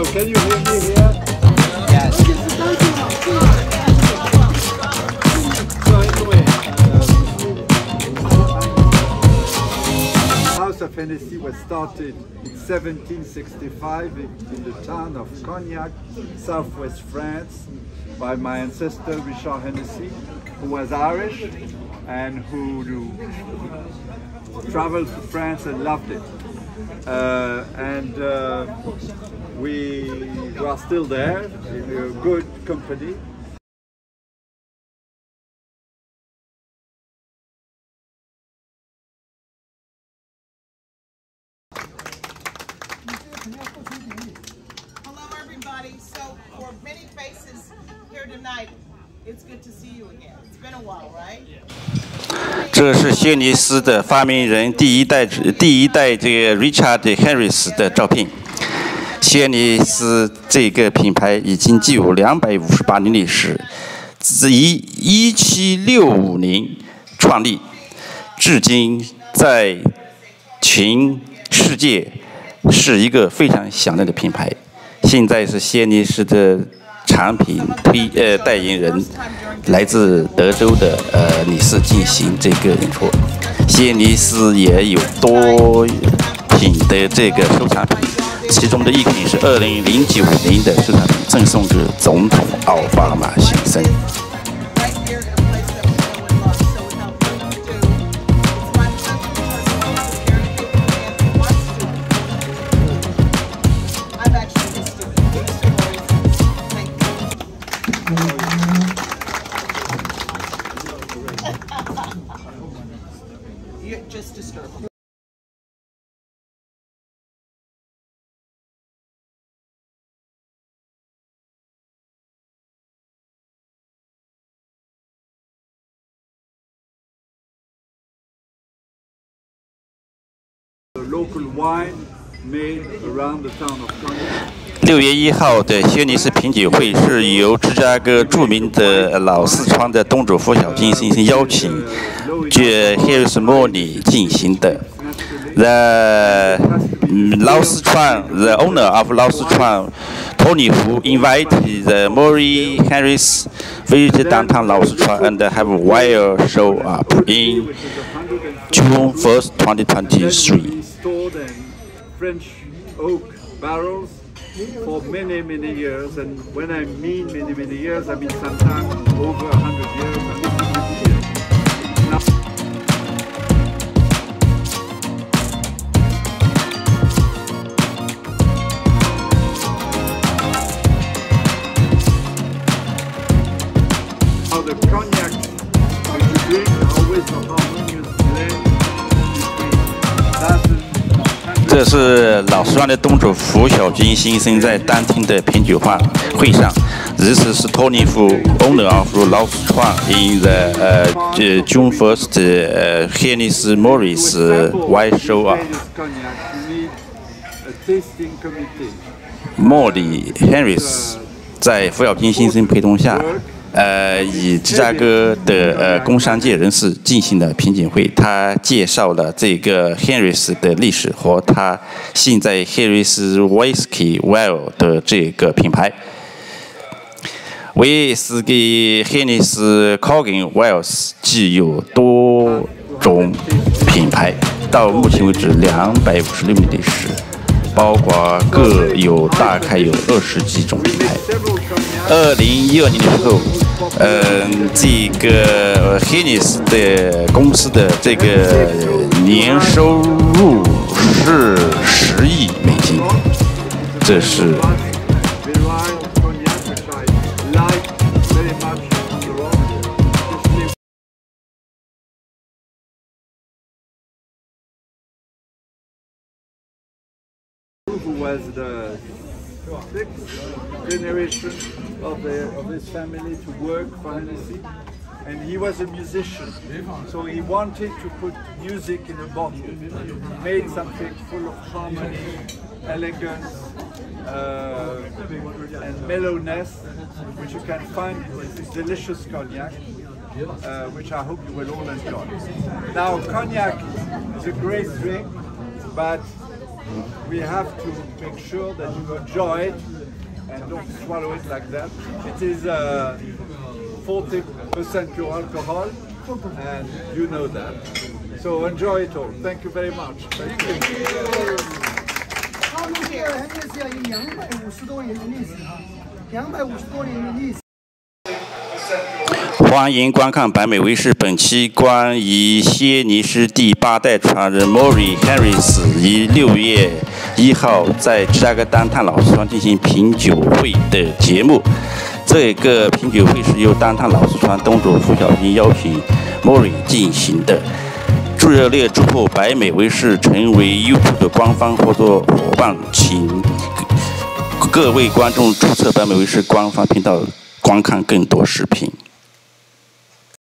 Can you hear me here? Yes. So anyway, House of Hennessy was started in 1765 in the town of Cognac, southwest France, by my ancestor Richard Hennessy, who was Irish and who traveled to France and loved it. We are still there in a good company. Hello, everybody. So, for many faces here tonight, it's good to see you again. It's been a while, right? 这是谢尼斯的发明人第一代这个 Richard Harris 的照片。谢尼斯这个品牌已经具有258年历史，自1765年创立，至今在全世界是一个非常响亮的品牌。现在是谢尼斯的产品代言人来自德州的女士进行这个演出。谢尼斯也有多品的这个收藏品，其中的一品是2009年的收藏品，赠送给总统奥巴马先生。 You're just disturbed. The local wine made around the town of Cognac. 6月1号的谢尼斯品酒会是由芝加哥著名的老四川的东主拂晓金先生邀请Harris Morley 进行的。The owner of 老四川 Tony Hu invited the Morley Harris visit downtown 老四川 and have a wine show up in June 1st, 2023. Stored in French oak barrels for many, many years, and when I mean many, many years, I mean sometimes over 100 years and 50 years. Now the cognac which you drink always a harmonious blend between dozens. 这是老四川的东主拂晓金先生在当天的品酒会上。This is Tony Hu, owner of 老四川 in the June 1st Hennessy Morris wine show up. Morley Harris 在拂晓金先生陪同下。以芝加哥的工商界人士进行了品酒会，他介绍了这个 Harris 的历史和他现在 Harris Whiskey Well 的这个品牌。威士忌 Harris Coggin Wells 具有多种品牌，到目前为止256年历史，包括大概有20几种品牌。2012年的时候，这个 Hennessy 的公司的这个年收入是10亿美金，这是。 Who was the 6th generation of his family to work for Hennessy, and he was a musician, so he wanted to put music in a bottle. He made something full of harmony, elegance, and mellowness, which you can find in this delicious cognac, which I hope you will all enjoy. Now, cognac is a great drink, but we have to make sure that you enjoy it and don't swallow it like that. It is 40% pure alcohol, and you know that. So enjoy it all. Thank you very much. Thank you. 他们这个还是有250多年的历史啊，250多年的历史。 欢迎观看百美卫视本期关于谢尼斯第8代传人 Maury Harris 于6月1号在芝加哥单趟老师庄进行品酒会的节目。这个品酒会是由单趟老师庄东主付小平邀请 Maury 进行的。热烈祝贺百美卫视成为 YouTube 的官方合作伙伴，请各位观众注册百美卫视官方频道观看更多视频。